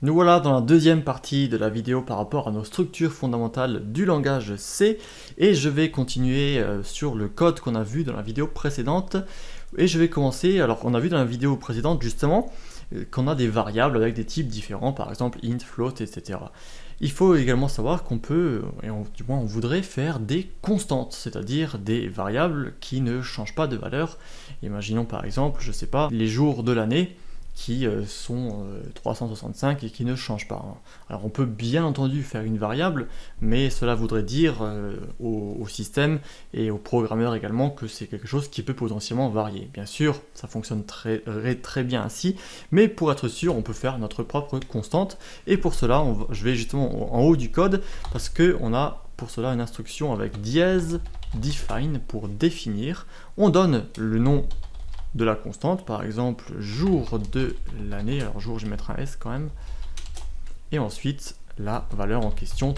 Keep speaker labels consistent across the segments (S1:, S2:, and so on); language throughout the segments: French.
S1: Nous voilà dans la deuxième partie de la vidéo par rapport à nos structures fondamentales du langage C et je vais continuer sur le code qu'on a vu dans la vidéo précédente et je vais commencer, alors on a vu dans la vidéo précédente justement qu'on a des variables avec des types différents, par exemple int, float, etc. Il faut également savoir qu'on peut, du moins on voudrait faire des constantes, c'est-à-dire des variables qui ne changent pas de valeur. Imaginons par exemple, je sais pas, les jours de l'année qui sont 365 et qui ne changent pas. Alors on peut bien entendu faire une variable, mais cela voudrait dire au système et aux programmeurs également que c'est quelque chose qui peut potentiellement varier. Bien sûr, ça fonctionne très bien ainsi, mais pour être sûr, on peut faire notre propre constante, et pour cela, je vais justement en haut du code, parce qu'on a pour cela une instruction avec dièse define pour définir. On donne le nom de la constante, par exemple jour de l'année, alors jour je vais mettre un S quand même, et ensuite la valeur en question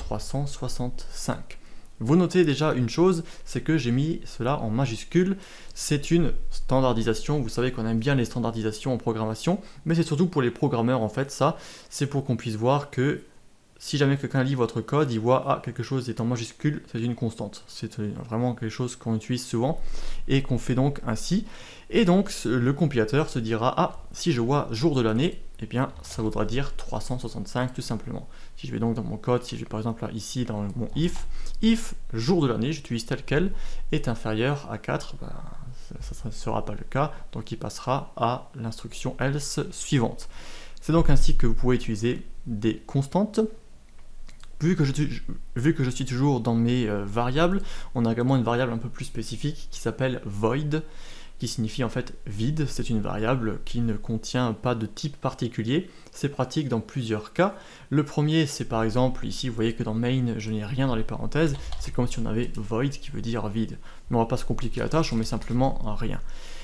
S1: 365. Vous notez déjà une chose, c'est que j'ai mis cela en majuscule, c'est une standardisation, vous savez qu'on aime bien les standardisations en programmation, mais c'est surtout pour les programmeurs en fait, ça, c'est pour qu'on puisse voir que si jamais quelqu'un lit votre code, il voit quelque chose est en majuscule, c'est une constante. C'est vraiment quelque chose qu'on utilise souvent et qu'on fait donc ainsi. Et donc le compilateur se dira si je vois jour de l'année, eh bien ça voudra dire 365 tout simplement. Si je vais donc dans mon code, si je vais par exemple là, ici dans mon if jour de l'année, j'utilise tel quel, est inférieur à 4, ça ne sera pas le cas, donc il passera à l'instruction else suivante. C'est donc ainsi que vous pouvez utiliser des constantes. Vu que je suis toujours dans mes variables, on a également une variable un peu plus spécifique qui s'appelle void, qui signifie en fait vide. C'est une variable qui ne contient pas de type particulier. C'est pratique dans plusieurs cas. Le premier, c'est par exemple, ici vous voyez que dans main, je n'ai rien dans les parenthèses. C'est comme si on avait void qui veut dire vide. Mais on ne va pas se compliquer la tâche, on met simplement rien.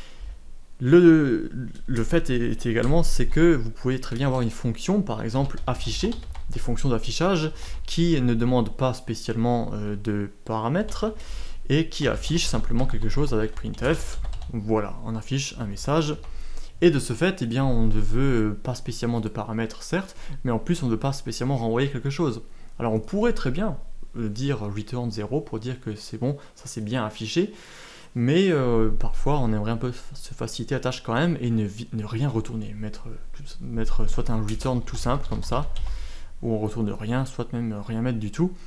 S1: Le fait est également, c'est que vous pouvez très bien avoir une fonction, par exemple afficher, des fonctions d'affichage qui ne demandent pas spécialement de paramètres et qui affichent simplement quelque chose avec printf. Voilà, on affiche un message. Et de ce fait, eh bien, on ne veut pas spécialement de paramètres, certes, mais en plus, on ne veut pas spécialement renvoyer quelque chose. Alors, on pourrait très bien dire return 0 pour dire que c'est bon, ça c'est bien affiché, mais parfois, on aimerait un peu se faciliter la tâche quand même et ne rien retourner, mettre soit un return tout simple comme ça, où on retourne rien, soit même rien mettre du tout.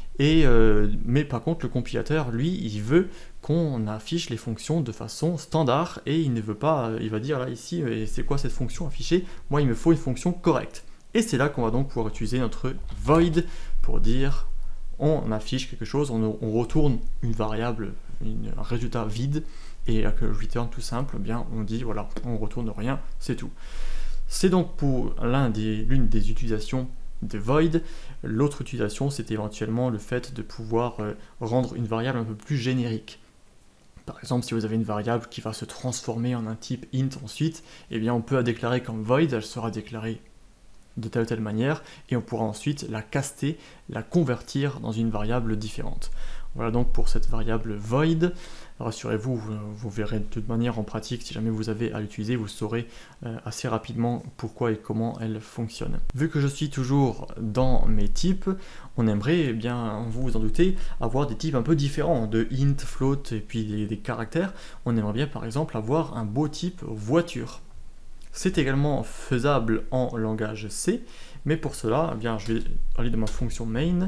S1: Mais par contre, le compilateur, lui, il veut qu'on affiche les fonctions de façon standard et il ne veut pas, il va dire là ici, c'est quoi cette fonction affichée? Moi, il me faut une fonction correcte. Et c'est là qu'on va donc pouvoir utiliser notre void pour dire on affiche quelque chose, on retourne une variable, un résultat vide, et avec le return tout simple, eh bien on dit voilà, on retourne rien, c'est tout. C'est donc pour l'une des utilisations de void. L'autre utilisation, c'est éventuellement le fait de pouvoir rendre une variable un peu plus générique. Par exemple, si vous avez une variable qui va se transformer en un type int ensuite, eh bien on peut la déclarer comme void, elle sera déclarée de telle ou telle manière, et on pourra ensuite la caster, la convertir dans une variable différente. Voilà donc pour cette variable void. Rassurez-vous, vous verrez de toute manière en pratique, si jamais vous avez à l'utiliser, vous saurez assez rapidement pourquoi et comment elle fonctionne. Vu que je suis toujours dans mes types, on aimerait, eh bien, vous vous en doutez, avoir des types un peu différents, de int, float et puis des caractères. On aimerait bien par exemple avoir un beau type voiture. C'est également faisable en langage C, mais pour cela, eh bien, je vais aller dans ma fonction main,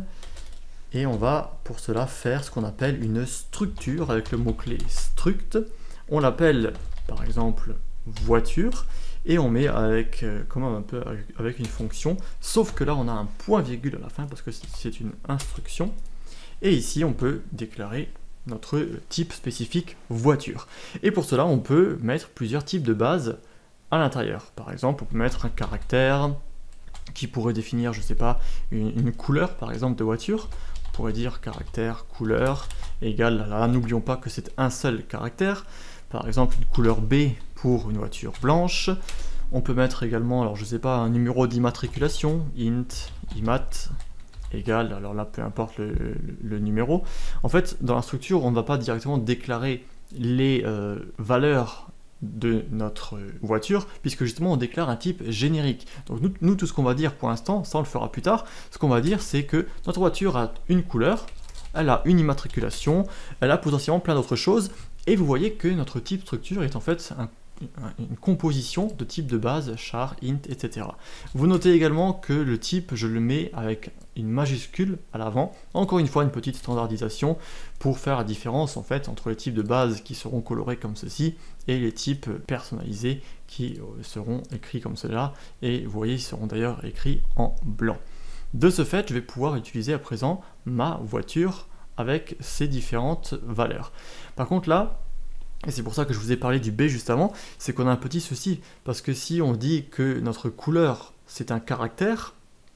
S1: et on va pour cela faire ce qu'on appelle une structure avec le mot-clé struct. On l'appelle par exemple voiture, et on met avec, comme un peu avec une fonction, sauf que là on a un point-virgule à la fin parce que c'est une instruction, et ici on peut déclarer notre type spécifique voiture. Et pour cela on peut mettre plusieurs types de bases à l'intérieur. Par exemple, on peut mettre un caractère qui pourrait définir, je sais pas, une couleur par exemple de voiture. On pourrait dire caractère couleur égale, là n'oublions pas que c'est un seul caractère, par exemple une couleur B pour une voiture blanche. On peut mettre également, alors je sais pas, un numéro d'immatriculation, int immat égale, alors là peu importe le numéro. En fait, dans la structure, on ne va pas directement déclarer les valeurs de notre voiture, puisque justement on déclare un type générique. Donc nous tout ce qu'on va dire pour l'instant, ça on le fera plus tard, ce qu'on va dire c'est que notre voiture a une couleur, elle a une immatriculation, elle a potentiellement plein d'autres choses, et vous voyez que notre type structure est en fait une composition de type de base, char, int, etc. Vous notez également que le type, je le mets avec une majuscule à l'avant. Encore une fois, une petite standardisation pour faire la différence en fait entre les types de base qui seront colorés comme ceci et les types personnalisés qui seront écrits comme cela. Et vous voyez, ils seront d'ailleurs écrits en blanc. De ce fait, je vais pouvoir utiliser à présent ma voiture avec ces différentes valeurs. Par contre là, et c'est pour ça que je vous ai parlé du B juste avant, c'est qu'on a un petit souci, parce que si on dit que notre couleur c'est un caractère,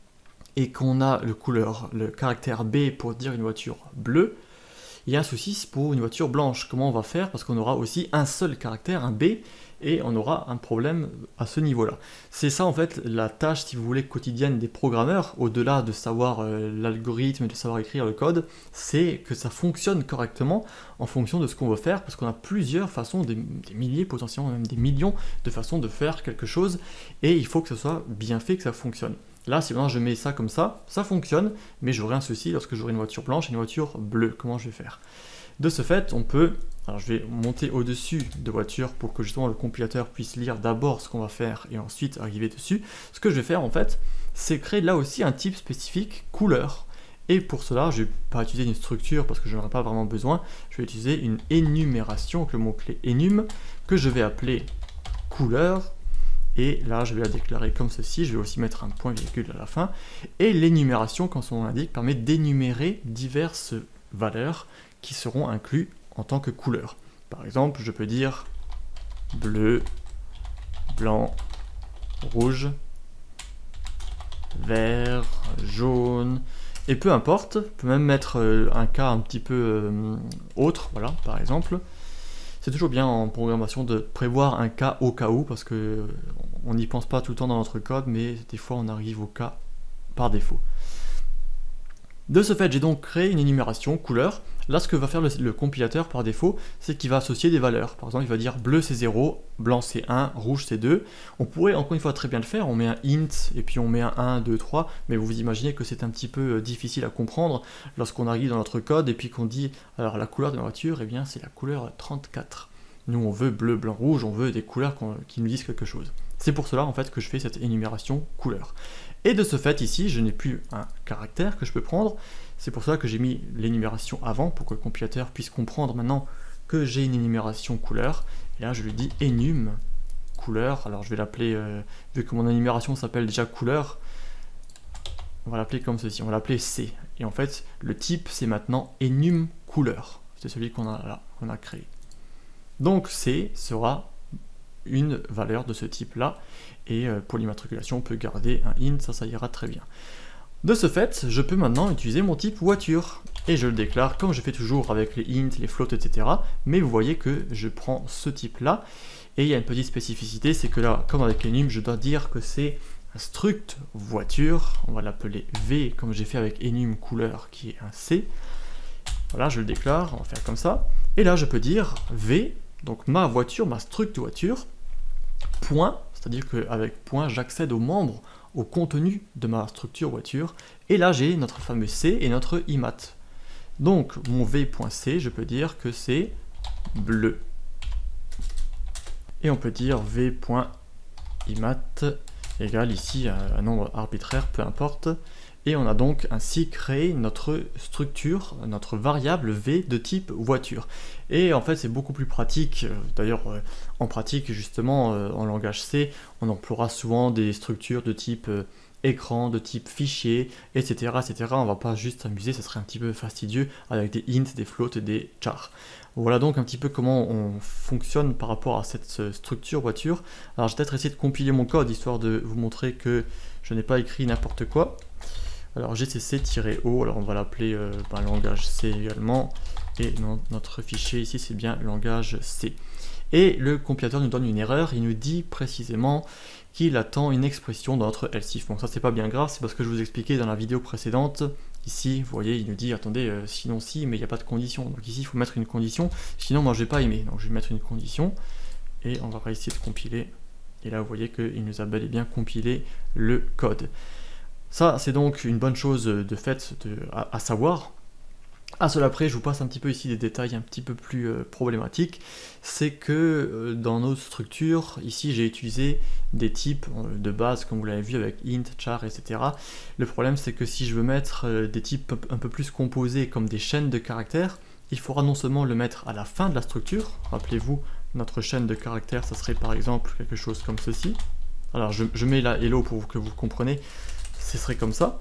S1: et qu'on a le caractère B pour dire une voiture bleue, il y a un souci pour une voiture blanche. Comment on va faire? Parce qu'on aura aussi un seul caractère, un B, et on aura un problème à ce niveau-là. C'est ça en fait la tâche, si vous voulez, quotidienne des programmeurs, au-delà de savoir l'algorithme, de savoir écrire le code, c'est que ça fonctionne correctement en fonction de ce qu'on veut faire, parce qu'on a plusieurs façons, des milliers, potentiellement même des millions de façons de faire quelque chose, et il faut que ce soit bien fait, que ça fonctionne. Là, si maintenant je mets ça comme ça fonctionne, mais j'aurai un souci lorsque j'aurai une voiture blanche et une voiture bleue. Comment je vais faire? De ce fait, on peut... Alors je vais monter au-dessus de voiture pour que justement le compilateur puisse lire d'abord ce qu'on va faire et ensuite arriver dessus. Ce que je vais faire en fait, c'est créer là aussi un type spécifique couleur. Et pour cela, je ne vais pas utiliser une structure parce que je n'en ai pas vraiment besoin. Je vais utiliser une énumération avec le mot-clé enum que je vais appeler couleur. Et là, je vais la déclarer comme ceci. Je vais aussi mettre un point virgule à la fin. Et l'énumération, comme son nom l'indique, permet d'énumérer diverses valeurs qui seront incluses en tant que couleur. Par exemple, je peux dire bleu, blanc, rouge, vert, jaune, et peu importe. Je peux même mettre un cas un petit peu autre, voilà, par exemple. C'est toujours bien en programmation de prévoir un cas au cas où, parce que on n'y pense pas tout le temps dans notre code, mais des fois on arrive au cas par défaut. De ce fait, j'ai donc créé une énumération couleur. Là, ce que va faire le compilateur par défaut, c'est qu'il va associer des valeurs. Par exemple, il va dire bleu c'est 0, blanc c'est 1, rouge c'est 2. On pourrait encore une fois très bien le faire, on met un int et puis on met un 1, 2, 3, mais vous vous imaginez que c'est un petit peu difficile à comprendre lorsqu'on arrive dans notre code et puis qu'on dit, alors la couleur de ma voiture, eh bien c'est la couleur 34. Nous on veut bleu, blanc, rouge, on veut des couleurs qui nous disent quelque chose. C'est pour cela en fait que je fais cette énumération couleur. Et de ce fait ici, je n'ai plus un caractère que je peux prendre, c'est pour ça que j'ai mis l'énumération avant, pour que le compilateur puisse comprendre maintenant que j'ai une énumération couleur. Et là je lui dis enum couleur, alors je vais l'appeler, vu que mon énumération s'appelle déjà couleur, on va l'appeler comme ceci, on va l'appeler C. Et en fait, le type c'est maintenant enum couleur, c'est celui qu'on a créé. Donc C sera une valeur de ce type là, et pour l'immatriculation on peut garder un int, ça ira très bien. De ce fait, je peux maintenant utiliser mon type voiture, et je le déclare comme je fais toujours avec les int, les floats, etc. Mais vous voyez que je prends ce type là, et il y a une petite spécificité, c'est que là, comme avec enum, je dois dire que c'est un struct voiture, on va l'appeler V, comme j'ai fait avec enum couleur, qui est un C. Voilà, je le déclare, on va faire comme ça, et là je peux dire V, donc ma voiture, ma struct voiture, point, c'est-à-dire qu'avec point, j'accède aux membres, au contenu de ma structure voiture, et là j'ai notre fameux C et notre IMAT. Donc mon V.C, je peux dire que c'est bleu. Et on peut dire V.IMAT égale ici un nombre arbitraire, peu importe. Et on a donc ainsi créé notre structure, notre variable V de type voiture. Et en fait c'est beaucoup plus pratique, d'ailleurs en pratique justement en langage C, on emploiera souvent des structures de type écran, de type fichier, etc. On va pas juste s'amuser, ça serait un petit peu fastidieux avec des int, des floats et des chars. Voilà donc un petit peu comment on fonctionne par rapport à cette structure voiture. Alors je vais peut-être essayer de compiler mon code histoire de vous montrer que je n'ai pas écrit n'importe quoi. Alors gcc-o, alors on va l'appeler langage C également, et notre fichier ici c'est bien langage C. Et le compilateur nous donne une erreur, il nous dit précisément qu'il attend une expression dans notre else if. Bon ça c'est pas bien grave, c'est parce que je vous expliquais dans la vidéo précédente, ici vous voyez il nous dit attendez sinon si mais il n'y a pas de condition, donc ici il faut mettre une condition, sinon moi je vais pas aimer, donc je vais mettre une condition, et on va essayer de compiler. Et là, vous voyez qu'il nous a bel et bien compilé le code. Ça, c'est donc une bonne chose de fait à savoir. À cela près, je vous passe un petit peu ici des détails un petit peu plus problématiques. C'est que dans nos structures, ici j'ai utilisé des types de base, comme vous l'avez vu avec int, char, etc. Le problème, c'est que si je veux mettre des types un peu plus composés comme des chaînes de caractères, il faudra non seulement le mettre à la fin de la structure. Rappelez-vous, notre chaîne de caractères, ça serait par exemple quelque chose comme ceci. Alors je mets la hello pour que vous compreniez, ce serait comme ça.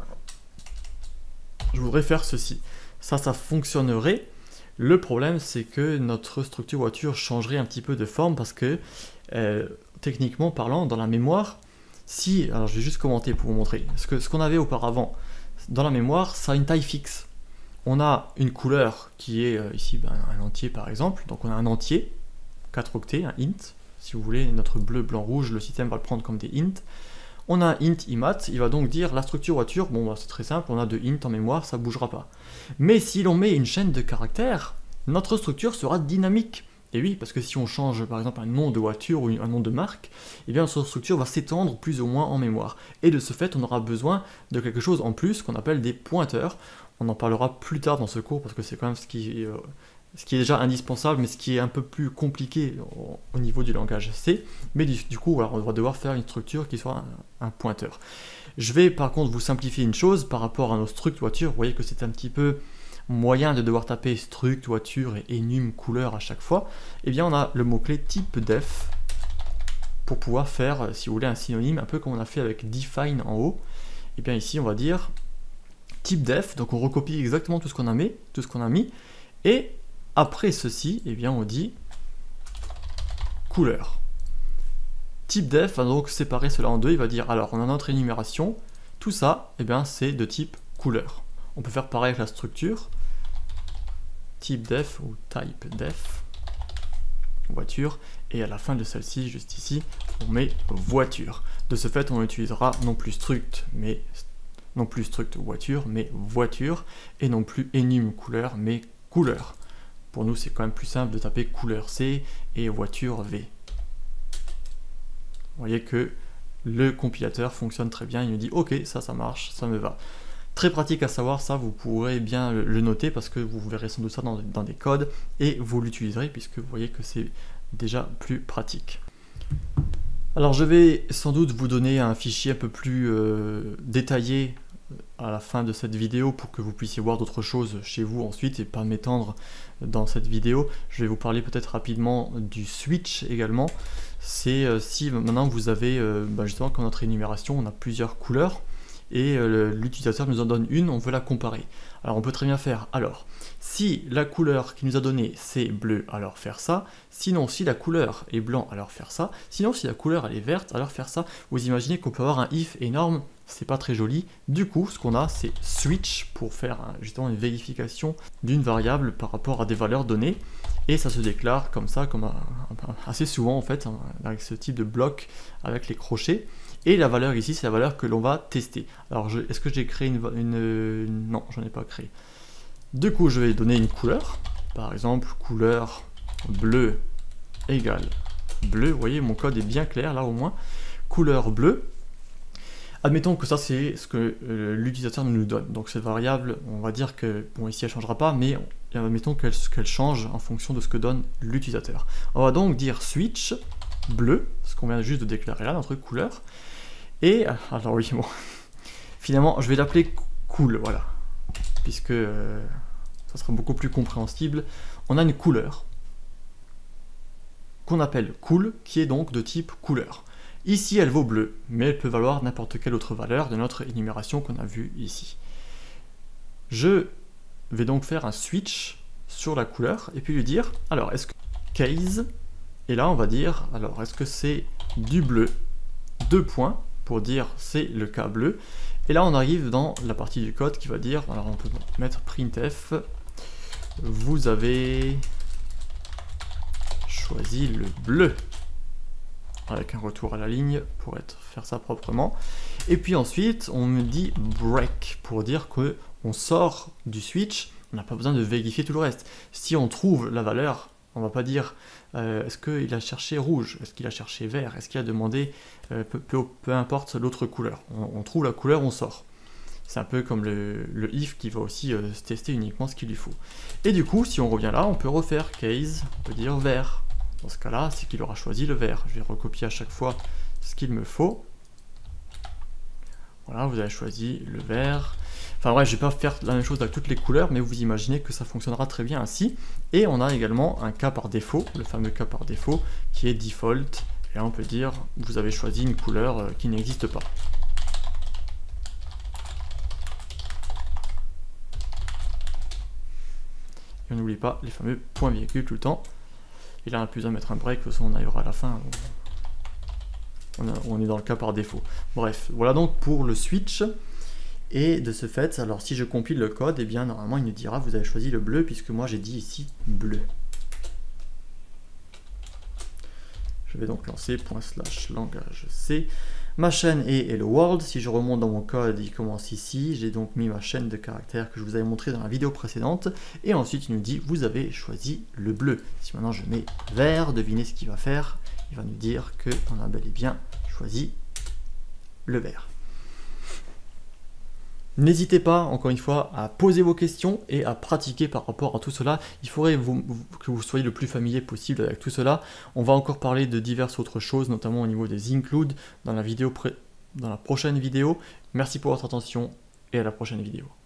S1: Je voudrais faire ceci. Ça fonctionnerait. Le problème, c'est que notre structure voiture changerait un petit peu de forme parce que, techniquement parlant, dans la mémoire, si, alors je vais juste commenter pour vous montrer, ce qu'on avait auparavant, dans la mémoire, ça a une taille fixe. On a une couleur qui est ici un entier par exemple, donc on a un entier, 4 octets, un int, si vous voulez, notre bleu, blanc, rouge, le système va le prendre comme des int. On a un int imat, il va donc dire la structure voiture, bon bah, c'est très simple, on a 2 int en mémoire, ça ne bougera pas. Mais si l'on met une chaîne de caractères, notre structure sera dynamique. Et oui, parce que si on change par exemple un nom de voiture ou un nom de marque, eh bien notre structure va s'étendre plus ou moins en mémoire. Et de ce fait, on aura besoin de quelque chose en plus qu'on appelle des pointeurs. On en parlera plus tard dans ce cours parce que c'est quand même ce qui est déjà indispensable, mais ce qui est un peu plus compliqué au niveau du langage C. Mais du coup, voilà, on va devoir faire une structure qui soit un pointeur. Je vais par contre vous simplifier une chose par rapport à nos structs voitures. Vous voyez que c'est un petit peu moyen de devoir taper struct voiture et enum couleur à chaque fois. Eh bien, on a le mot-clé type def pour pouvoir faire, si vous voulez, un synonyme, un peu comme on a fait avec define en haut. Et bien ici, on va dire type def. Donc on recopie exactement tout ce qu'on a mis, et après ceci, eh bien, on dit couleur. Type def va donc séparer cela en deux. Il va dire, alors, on a notre énumération. Tout ça, eh bien, c'est de type couleur. On peut faire pareil avec la structure. Type def ou type def, voiture. Et à la fin de celle-ci, juste ici, on met voiture. De ce fait, on utilisera non plus struct voiture, mais voiture. Et non plus enum couleur, mais couleur. Pour nous, c'est quand même plus simple de taper couleur C et voiture V. Vous voyez que le compilateur fonctionne très bien. Il nous dit, ok, ça marche, ça me va. Très pratique à savoir, ça, vous pourrez bien le noter parce que vous verrez sans doute ça dans des codes et vous l'utiliserez puisque vous voyez que c'est déjà plus pratique. Alors, je vais sans doute vous donner un fichier un peu plus détaillé à la fin de cette vidéo pour que vous puissiez voir d'autres choses chez vous ensuite et pas m'étendre dans cette vidéo. Je vais vous parler peut-être rapidement du switch également. C'est si maintenant vous avez justement comme notre énumération, on a plusieurs couleurs et l'utilisateur nous en donne une, on veut la comparer. Alors on peut très bien faire, alors si la couleur qu'il nous a donnée c'est bleu, alors faire ça, sinon si la couleur est blanc, alors faire ça, sinon si la couleur elle est verte, alors faire ça. Vous imaginez qu'on peut avoir un if énorme, c'est pas très joli. Du coup, ce qu'on a, c'est switch pour faire justement une vérification d'une variable par rapport à des valeurs données. Et ça se déclare comme ça, assez souvent en fait, avec ce type de bloc avec les crochets. Et la valeur ici, c'est la valeur que l'on va tester. Alors, est-ce que j'ai créé une... Non, je n'en ai pas créé. Du coup, je vais donner une couleur. Par exemple, couleur bleu égale bleu. Vous voyez, mon code est bien clair là au moins. Couleur bleue. Admettons que ça c'est ce que l'utilisateur nous donne. Donc cette variable, on va dire que, bon ici elle ne changera pas, mais admettons qu'elle change en fonction de ce que donne l'utilisateur. On va donc dire switch bleu, ce qu'on vient juste de déclarer là, notre couleur. Et, alors oui, bon, finalement je vais l'appeler cool, voilà, puisque ça sera beaucoup plus compréhensible. On a une couleur qu'on appelle cool, qui est donc de type couleur. Ici, elle vaut bleu, mais elle peut valoir n'importe quelle autre valeur de notre énumération qu'on a vue ici. Je vais donc faire un switch sur la couleur et puis lui dire, alors, est-ce que case, et là on va dire, alors, est-ce que c'est du bleu, 2 points, pour dire c'est le cas bleu, et là on arrive dans la partie du code qui va dire, alors on peut mettre printf, vous avez choisi le bleu, avec un retour à la ligne pour faire ça proprement. Et puis ensuite, on me dit break pour dire qu'on sort du switch, on n'a pas besoin de vérifier tout le reste. Si on trouve la valeur On va pas dire est-ce qu'il a cherché rouge, est-ce qu'il a cherché vert, est-ce qu'il a demandé peu importe l'autre couleur. On trouve la couleur, on sort. C'est un peu comme le if qui va aussi tester uniquement ce qu'il lui faut. Et du coup, si on revient là, on peut refaire case, on peut dire vert. Dans ce cas-là, c'est qu'il aura choisi le vert. Je vais recopier à chaque fois ce qu'il me faut. Voilà, vous avez choisi le vert. Enfin bref, je ne vais pas faire la même chose avec toutes les couleurs, mais vous imaginez que ça fonctionnera très bien ainsi. Et on a également un cas par défaut, le fameux cas par défaut, qui est default. Et là, on peut dire, vous avez choisi une couleur qui n'existe pas. Et on n'oublie pas les fameux points virgules tout le temps. Et là, on a plus à mettre un break, de toute façon, on arrivera à la fin. On est dans le cas par défaut. Bref, voilà donc pour le switch. Et de ce fait, alors si je compile le code, eh bien normalement il nous dira vous avez choisi le bleu, puisque moi j'ai dit ici bleu. Je vais donc lancer /langage C. Ma chaîne est hello world. Si je remonte dans mon code, il commence ici. J'ai donc mis ma chaîne de caractères que je vous avais montré dans la vidéo précédente. Et ensuite, il nous dit, vous avez choisi le bleu. Si maintenant je mets vert, devinez ce qu'il va faire. Il va nous dire qu'on a bel et bien choisi le vert. N'hésitez pas, encore une fois, à poser vos questions et à pratiquer par rapport à tout cela. Il faudrait que vous soyez le plus familier possible avec tout cela. On va encore parler de diverses autres choses, notamment au niveau des includes dans la prochaine vidéo. Merci pour votre attention et à la prochaine vidéo.